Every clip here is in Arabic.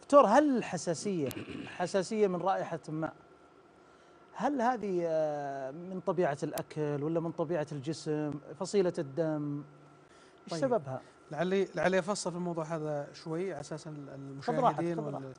دكتور، هل الحساسية حساسية من رائحة ماء، هل هذه من طبيعة الأكل ولا من طبيعة الجسم، فصيلة الدم، ايش طيب، سببها؟ لعلي افصل في الموضوع هذا شوي على اساس المشاهدين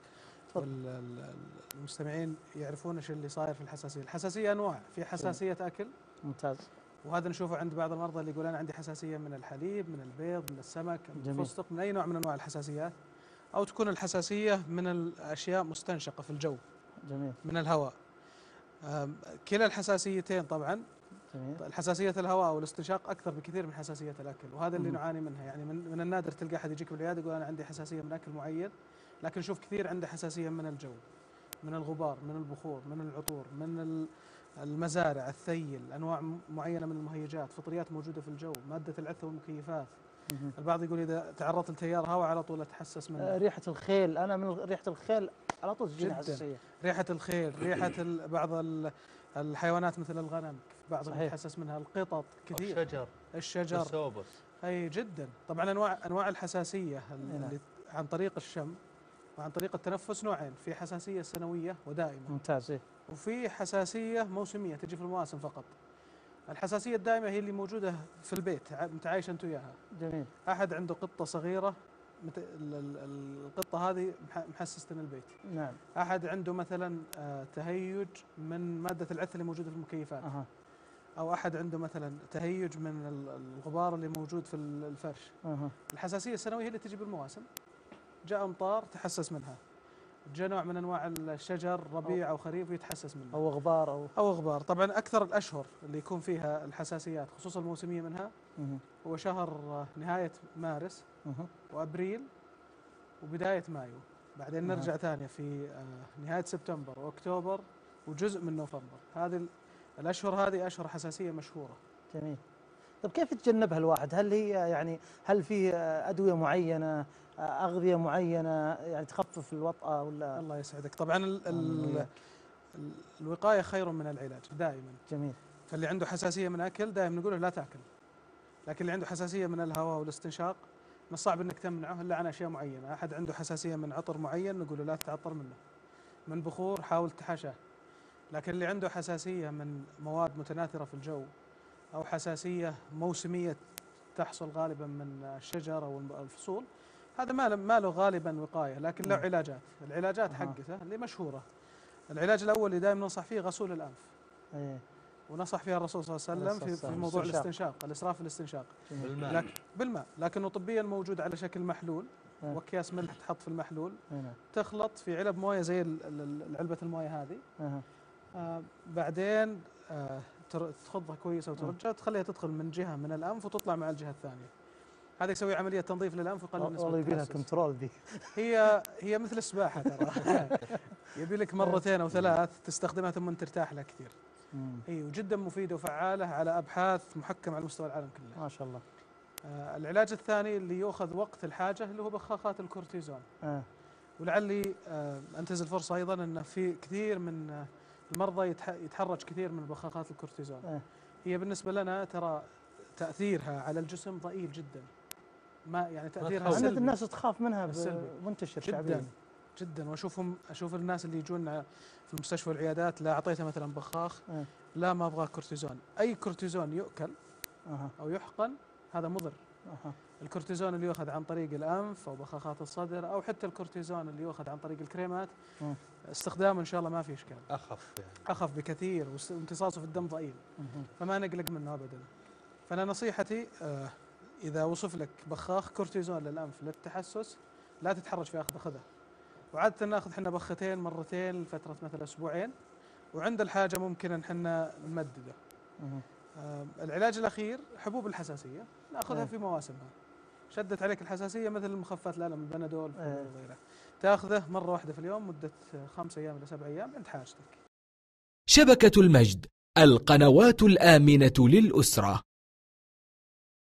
والمستمعين يعرفون ايش اللي صاير في الحساسيه. الحساسيه انواع، في حساسيه اكل. ممتاز. وهذا نشوفه عند بعض المرضى اللي يقول انا عندي حساسيه من الحليب، من البيض، من السمك، من الفستق، من اي نوع من انواع الحساسيات. او تكون الحساسيه من الاشياء مستنشقه في الجو. جميل. من الهواء. كلا الحساسيتين طبعا. جميل. الحساسية الهواء والاستنشاق أكثر بكثير من حساسية الأكل، وهذا اللي نعاني منها. يعني من النادر تلقى أحد يجيك بالعيادة يقول أنا عندي حساسية من أكل معين، لكن نشوف كثير عنده حساسية من الجو، من الغبار، من البخور، من العطور، من المزارع، الثيل، أنواع معينة من المهيجات، فطريات موجودة في الجو، مادة العثة والمكيفات. البعض يقول إذا تعرضت لتيار هواء على طول أتحسس منه. ريحة الخيل، أنا من ريحة الخيل على طول تجيني حساسية. ريحة الخيل، ريحة بعض الحيوانات مثل الغنم، بعضهم يتحسس منها، القطط كثير. الشجر السوبس. اي جدا. طبعا انواع الحساسيه اللي عن طريق الشم وعن طريق التنفس نوعين، في حساسيه سنويه ودائمه. ممتاز. وفي حساسيه موسميه تجي في المواسم فقط. الحساسيه الدائمه هي اللي موجوده في البيت، متعايش انت وياها. جميل. احد عنده قطه صغيره، القطه هذه محسسه البيت. نعم. احد عنده مثلا تهيج من ماده العث اللي موجوده في المكيفات. أو أحد عنده مثلا تهيج من الغبار اللي موجود في الفرش. الحساسية السنوية هي اللي تجي بالمواسم. جاء أمطار تحسس منها، جاء نوع من أنواع الشجر ربيع أو خريف يتحسس منها، أو غبار أو غبار. طبعا أكثر الأشهر اللي يكون فيها الحساسيات خصوصا الموسمية منها هو شهر نهاية مارس وأبريل وبداية مايو. بعدين نرجع ثانية في نهاية سبتمبر وأكتوبر وجزء من نوفمبر. هذه الأشهر، هذه أشهر حساسية مشهورة. جميل. طيب كيف يتجنبها الواحد؟ هل هي يعني هل في أدوية معينة، أغذية معينة يعني تخفف الوطأة ولا؟ الله يسعدك. طبعا الوقاية خير من العلاج دائما. جميل. فاللي عنده حساسية من أكل دائما نقول له لا تأكل، لكن اللي عنده حساسية من الهواء والاستنشاق من الصعب أنك تمنعه إلا عن أشياء معينة. أحد عنده حساسية من عطر معين نقول له لا تتعطر منه. من بخور حاول تحاشاه. لكن اللي عنده حساسية من مواد متناثرة في الجو أو حساسية موسمية تحصل غالبا من الشجر أو الفصول، هذا ما له غالبا وقاية، لكن له علاجات. العلاجات حقته اللي مشهورة. العلاج الأول اللي دائما ننصح فيه غسول الأنف. ونصح فيها الرسول صلى الله عليه وسلم في موضوع الاستنشاق، الإسراف في الاستنشاق بالماء. لكنه طبيا موجود على شكل محلول، وأكياس ملح تحط في المحلول، تخلط في علب مويه زي علبة المويه هذه. بعدين تخضها كويس وترجع تخليها تدخل من جهة من الأنف وتطلع مع الجهة الثانية. هذا يسوي عملية تنظيف للأنف ويقلل نسبة التحسس. والله يبي لها كنترول ذي. هي مثل السباحة ترى. يبي لك مرتين أو ثلاث تستخدمها ثم ترتاح لها كثير. وجدا مفيدة وفعالة على أبحاث محكمة على مستوى العالم كله. ما شاء الله. العلاج الثاني اللي يؤخذ وقت الحاجة اللي هو بخاخات الكورتيزون. ولعلي أنتهز الفرصة أيضا أن في كثير من المرضى يتحرج كثير من بخاخات الكورتيزون. هي بالنسبة لنا ترى تأثيرها على الجسم ضئيل جدا. ما يعني تأثيرها سلبي. الناس تخاف منها منتشر شعبيا جدا. أشوف الناس اللي يجون في المستشفى والعيادات، لا أعطيته مثلا بخاخ، لا ما أبغى كورتيزون. أي كورتيزون يؤكل أو يحقن هذا مضر. الكورتيزون اللي يؤخذ عن طريق الأنف أو بخاخات الصدر أو حتى الكورتيزون اللي يؤخذ عن طريق الكريمات استخدامه إن شاء الله ما في إشكال. أخف بكثير وامتصاصه في الدم ضئيل، فما نقلق منه أبدا. فأنا نصيحتي إذا وصف لك بخاخ كورتيزون للأنف للتحسس لا تتحرج في أخذه. وعادة ناخذ حنا بختين مرتين لفترة مثلا أسبوعين، وعند الحاجة ممكن أن حنا نمدده. العلاج الأخير حبوب الحساسية ناخذها في مواسمها. شدت عليك الحساسية مثل المخففات الألم البنادول وغيره، تاخذه مرة واحدة في اليوم مدة 5 أيام إلى 7 أيام عند حاجتك. شبكة المجد، القنوات الآمنة للأسرة.